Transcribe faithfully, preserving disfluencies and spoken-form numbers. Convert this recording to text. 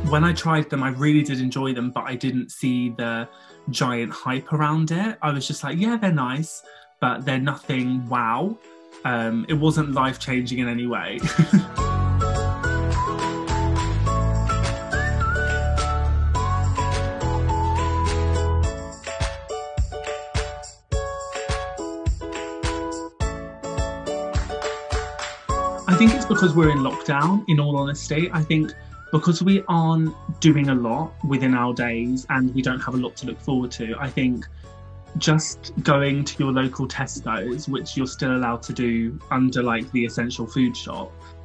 When I tried them, I really did enjoy them, but I didn't see the giant hype around it. I was just like, yeah, they're nice, but they're nothing wow. Um, it wasn't life-changing in any way. I think it's because we're in lockdown, in all honesty. I think because we aren't doing a lot within our days and we don't have a lot to look forward to, I think just going to your local Tesco's, which you're still allowed to do under like the essential food shop,